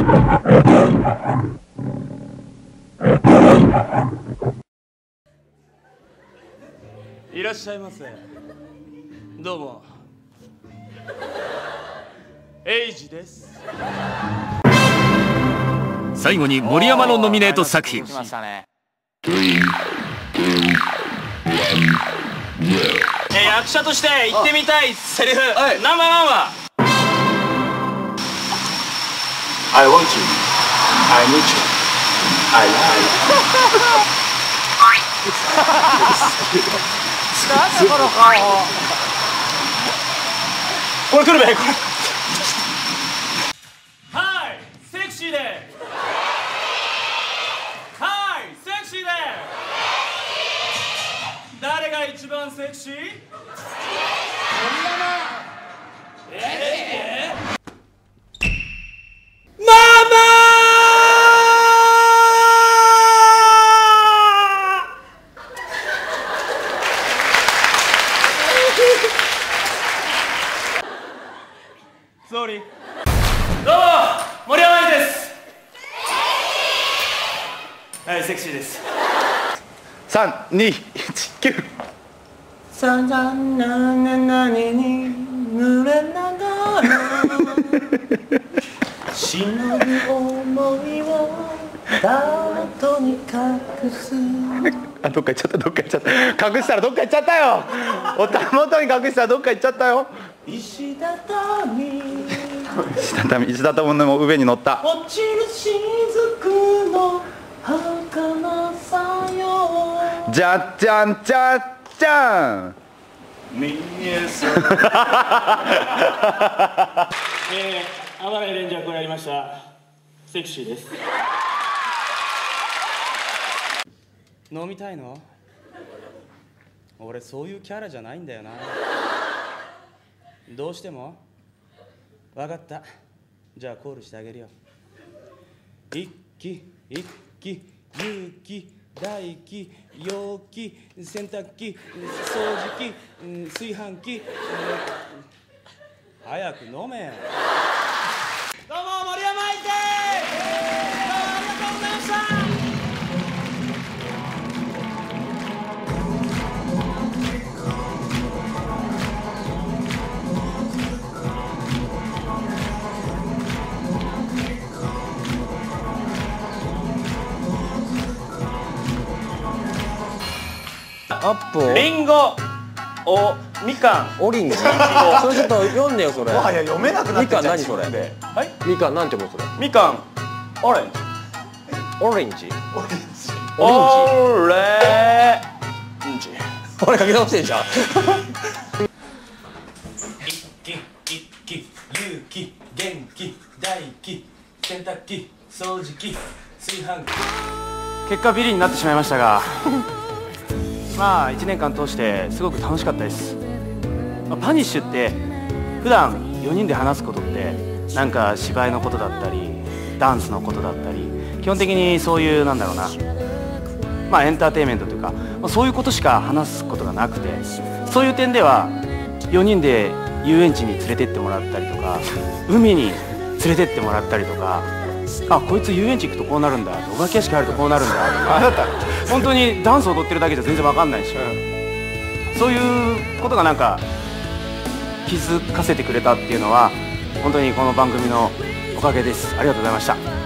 いらっしゃいませ。どうもエイジです。 最後に森山のノミネート作品。 役者として言ってみたいセリフナンバーワンは I want you, I need you, I love you なんだこの顔。これ来るべこれ。はいセクシーではいセクシーで誰が一番セクシー？ママソーリー。どうも森山愛です。はいセクシーです。 3、2、1、9。 さざなななにに濡れながら忍ぶ想いをダートに隠す。 あ、どっか行っちゃった、どっか行っちゃった。隠したらどっか行っちゃったよ。おたもとに隠したらどっか行っちゃったよ。 石畳石畳の上に乗った。 落ちる雫の儚さよ。 じゃじゃんじゃじゃん。 見えそうあばらいレンジャーこれやりました。セクシーです。飲みたいの？俺そういうキャラじゃないんだよな。どうしても？分かった。じゃあコールしてあげるよ。一気一気勇気大気陽気洗濯機掃除機炊飯器早く飲め。どうも森山愛です。どうもありがとうございました。 アップをリンゴおみかんオリンジそれちょっと読んでよそれ。 もはや読めなくなってみかん何それ。 はいみかんなんて思うそれ。 みかんオレンジオレンジオレンジ俺書き直してんじゃん。 一気一気勇気元気大気洗濯機掃除機炊飯器。結果ビリになってしまいましたがまあ1年間通してすごく楽しかったです。パニッシュって普段4人で話すことってなんか芝居のことだったりダンスのことだったり基本的にそういうなんだろうなまあエンターテインメントというかそういうことしか話すことがなくてそういう点では4人で遊園地に連れてってもらったりとか海に連れてってもらったりとかあこいつ遊園地行くとこうなるんだお化け屋敷入るとこうなるんだとかあなた本当にダンス踊ってるだけじゃ全然わかんないし、そういうことがなんか気づかせてくれたっていうのは本当にこの番組のおかげです。ありがとうございました。